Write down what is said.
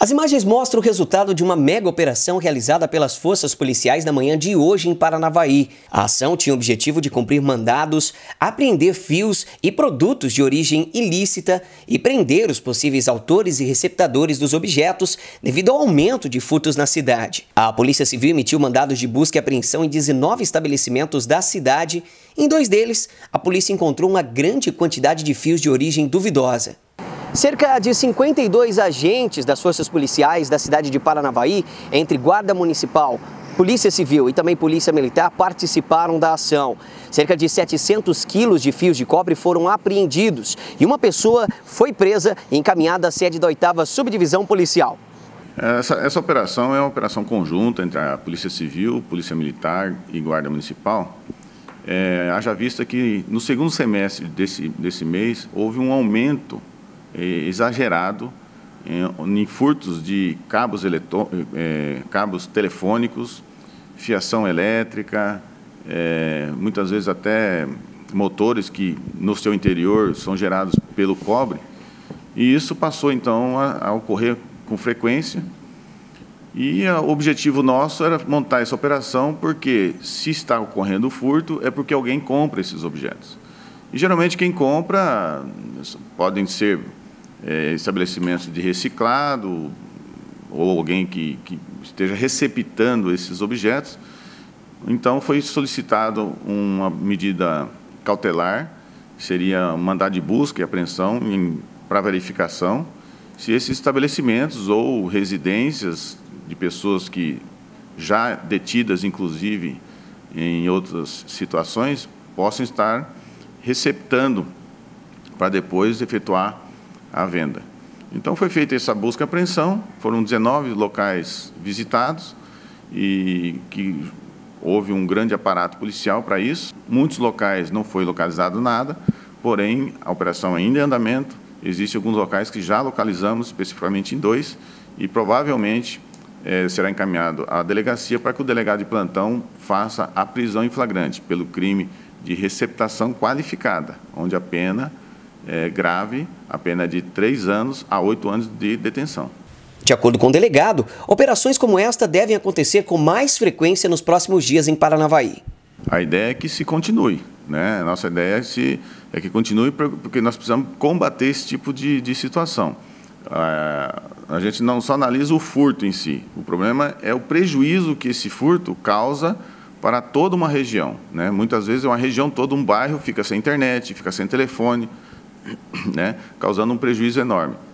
As imagens mostram o resultado de uma mega operação realizada pelas forças policiais na manhã de hoje em Paranavaí. A ação tinha o objetivo de cumprir mandados, apreender fios e produtos de origem ilícita e prender os possíveis autores e receptadores dos objetos devido ao aumento de furtos na cidade. A Polícia Civil emitiu mandados de busca e apreensão em 19 estabelecimentos da cidade. Em 2 deles, a polícia encontrou uma grande quantidade de fios de origem duvidosa. Cerca de 52 agentes das forças policiais da cidade de Paranavaí, entre Guarda Municipal, Polícia Civil e também Polícia Militar, participaram da ação. Cerca de 700 quilos de fios de cobre foram apreendidos e uma pessoa foi presa e encaminhada à sede da 8ª Subdivisão Policial. Essa operação é uma operação conjunta entre a Polícia Civil, Polícia Militar e Guarda Municipal. Haja vista que no segundo semestre desse mês houve um aumento exagerado em furtos de cabos telefônicos, fiação elétrica, muitas vezes até motores que no seu interior são gerados pelo cobre. E isso passou então a ocorrer com frequência. E o objetivo nosso era montar essa operação porque, se está ocorrendo o furto, é porque alguém compra esses objetos. E geralmente quem compra podem ser estabelecimentos de reciclado ou alguém que esteja receptando esses objetos. Então foi solicitado uma medida cautelar, que seria um mandado de busca e apreensão para verificação se esses estabelecimentos ou residências de pessoas que já detidas, inclusive em outras situações, possam estar receptando para depois efetuar a venda. Então foi feita essa busca e apreensão, foram 19 locais visitados e que houve um grande aparato policial para isso. Muitos locais não foi localizado nada, porém a operação ainda é em andamento. Existem alguns locais que já localizamos, especificamente em 2, e provavelmente será encaminhado à delegacia para que o delegado de plantão faça a prisão em flagrante pelo crime de receptação qualificada, onde a pena grave, a pena de 3 anos a 8 anos de detenção. De acordo com o delegado, operações como esta devem acontecer com mais frequência nos próximos dias em Paranavaí. A ideia é que se continue, né? A nossa ideia é que continue porque nós precisamos combater esse tipo de situação. A gente não só analisa o furto em si, o problema é o prejuízo que esse furto causa para toda uma região, né? Muitas vezes uma região, todo um bairro fica sem internet, fica sem telefone, né? Causando um prejuízo enorme.